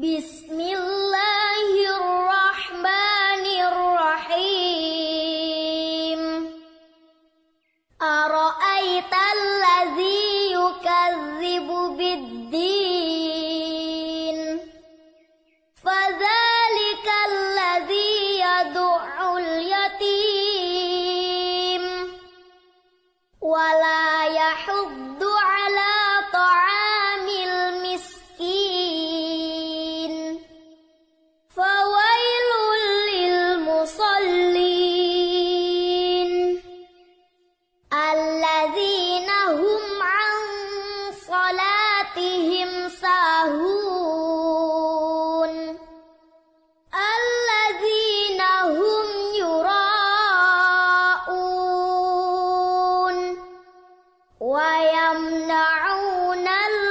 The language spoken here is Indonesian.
Bismillahirrahmanirrahim. Ara'aital ladzi yukadzibu biddin, fadzalikal ladzi yad'ul yatim wala yahuddu ala ta'amil miskin, fawailul lil musallin alladzina hum an salatihim sahun alladzina hum yura'un wa yamna'unal